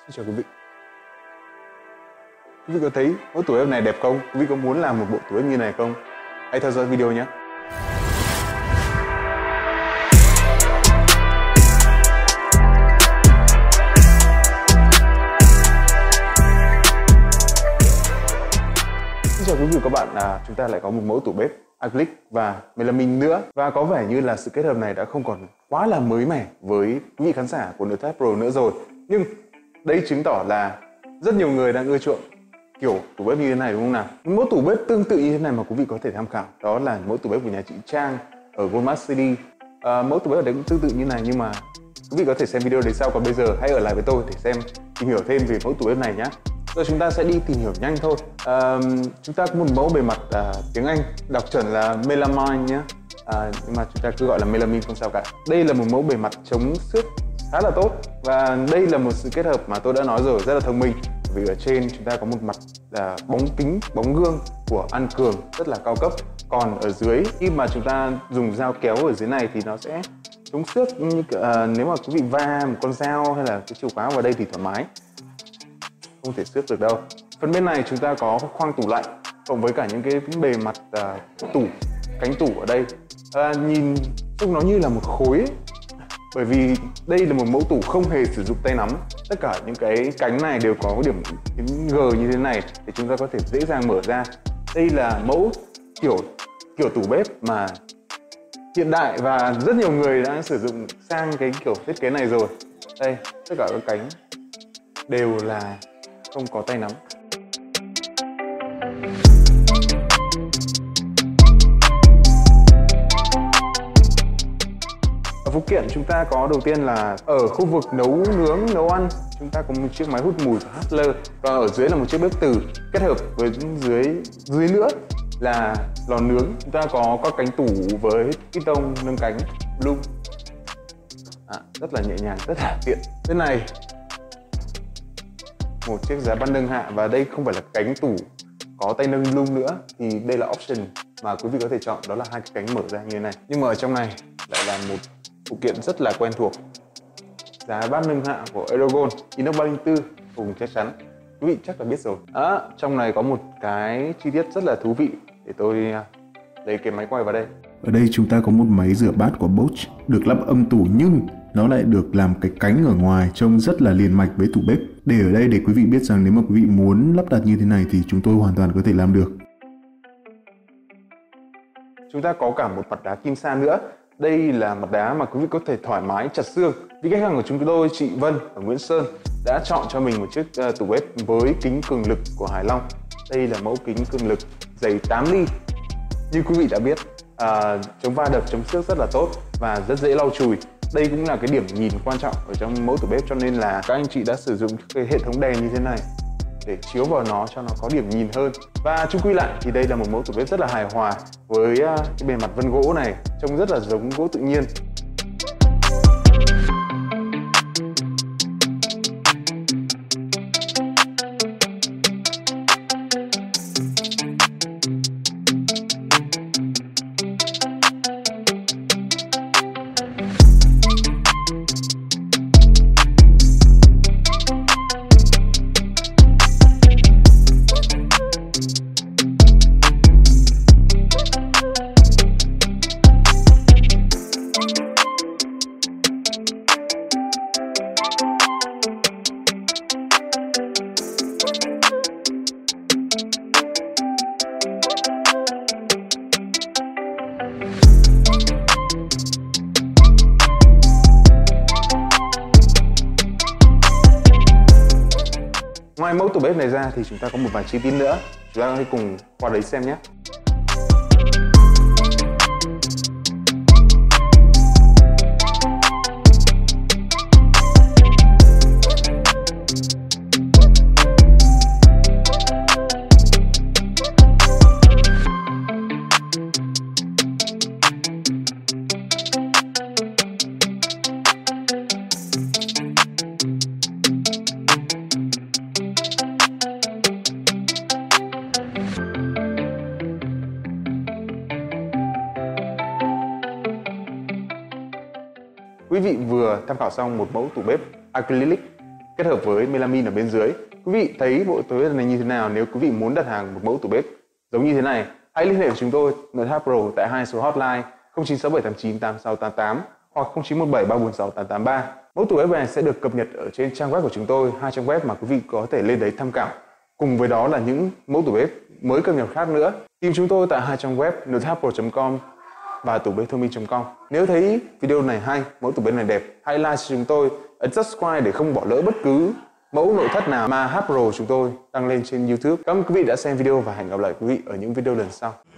Xin chào quý vị. Quý vị có thấy mẫu tủ bếp này đẹp không? Quý vị có muốn làm một bộ tủ bếp như này không? Hãy theo dõi video nhé. Xin chào quý vị và các bạn, chúng ta lại có một mẫu tủ bếp acrylic và melamine nữa. Và có vẻ như là sự kết hợp này đã không còn quá là mới mẻ với quý vị khán giả của Nội Thất Pro nữa rồi. Nhưng đây chứng tỏ là rất nhiều người đang ưa chuộng kiểu tủ bếp như thế này, đúng không nào? Mẫu tủ bếp tương tự như thế này mà quý vị có thể tham khảo, đó là mẫu tủ bếp của nhà chị Trang ở Goldmart City. Mẫu tủ bếp ở đấy cũng tương tự như này, nhưng mà quý vị có thể xem video đấy sau. Còn bây giờ hãy ở lại với tôi để tìm hiểu thêm về mẫu tủ bếp này nhé. Rồi chúng ta sẽ đi tìm hiểu nhanh thôi. Chúng ta có một mẫu bề mặt tiếng Anh đọc chuẩn là melamine nhé, nhưng mà chúng ta cứ gọi là melamine không sao cả. Đây là một mẫu bề mặt chống xước khá là tốt, và đây là một sự kết hợp mà tôi đã nói rồi, rất là thông minh. Vì ở trên chúng ta có một mặt bóng kính, bóng gương của An Cường rất là cao cấp. Còn ở dưới, khi mà chúng ta dùng dao kéo ở dưới này thì nó sẽ chống xước. Nếu mà quý vị va một con dao hay là cái chìa khóa vào đây thì thoải mái, không thể xước được đâu. Phần bên này chúng ta có khoang tủ lạnh cộng với cả những cái bề mặt tủ, cánh tủ ở đây. Nhìn trông nó như là một khối ấy. Bởi vì đây là một mẫu tủ không hề sử dụng tay nắm. Tất cả những cái cánh này đều có điểm G như thế này để chúng ta có thể dễ dàng mở ra. Đây là mẫu kiểu tủ bếp mà hiện đại và rất nhiều người đã sử dụng sang cái kiểu thiết kế này rồi. Đây, tất cả các cánh đều là không có tay nắm. Ở phụ kiện chúng ta có đầu tiên là ở khu vực nấu nướng, nấu ăn, chúng ta có một chiếc máy hút mùi Hustler, và ở dưới là một chiếc bếp từ, kết hợp với dưới nữa là lò nướng. Chúng ta có các cánh tủ với piston nâng cánh lung, rất là nhẹ nhàng, rất là tiện. Bên này một chiếc giá bát nâng hạ, và đây không phải là cánh tủ có tay nâng lung nữa, thì đây là option mà quý vị có thể chọn, đó là hai cái cánh mở ra như thế này. Nhưng mà ở trong này lại là một phụ kiện rất là quen thuộc, giá bát nâng hạ của Aerogold inox 304, cùng chắc chắn quý vị chắc là biết rồi. Trong này có một cái chi tiết rất là thú vị, để tôi lấy cái máy quay vào đây. Ở đây chúng ta có một máy rửa bát của Bosch được lắp âm tủ, nhưng nó lại được làm cái cánh ở ngoài trông rất là liền mạch với tủ bếp. Để ở đây để quý vị biết rằng nếu mà quý vị muốn lắp đặt như thế này thì chúng tôi hoàn toàn có thể làm được. Chúng ta có cả một mặt đá kim sa nữa. Đây là mặt đá mà quý vị có thể thoải mái chặt xương. Vì khách hàng của chúng tôi, chị Vân ở Nguyễn Sơn, đã chọn cho mình một chiếc tủ bếp với kính cường lực của Hải Long. Đây là mẫu kính cường lực dày 8 ly. Như quý vị đã biết, chống va đập, chống xước rất là tốt và rất dễ lau chùi. Đây cũng là cái điểm nhìn quan trọng ở trong mẫu tủ bếp, cho nên là các anh chị đã sử dụng cái hệ thống đèn như thế này để chiếu vào nó cho nó có điểm nhìn hơn. Và chung quy lại thì đây là một mẫu tủ bếp rất là hài hòa với cái bề mặt vân gỗ này, trông rất là giống gỗ tự nhiên. Ngoài mẫu tủ bếp này ra thì chúng ta có một vài chi tiết nữa, chúng ta hãy cùng qua đấy xem nhé. Quý vị vừa tham khảo xong một mẫu tủ bếp acrylic kết hợp với melamine ở bên dưới. Quý vị thấy bộ tủ bếp này như thế nào? Nếu quý vị muốn đặt hàng một mẫu tủ bếp giống như thế này, hãy liên hệ với chúng tôi NTH Pro tại 2 số hotline 0967898688 hoặc 0917346883. Mẫu tủ bếp này sẽ được cập nhật ở trên trang web của chúng tôi, 2 trang web mà quý vị có thể lên đấy tham khảo. Cùng với đó là những mẫu tủ bếp mới cập nhật khác nữa. Tìm chúng tôi tại 2 trang web nthpro.com và tủ bếp thông minh.com. Nếu thấy video này hay, mẫu tủ bếp này đẹp, hãy like cho chúng tôi, ấn subscribe để không bỏ lỡ bất cứ mẫu nội thất nào mà H Pro chúng tôi đăng lên trên YouTube. Cảm ơn quý vị đã xem video và hẹn gặp lại quý vị ở những video lần sau.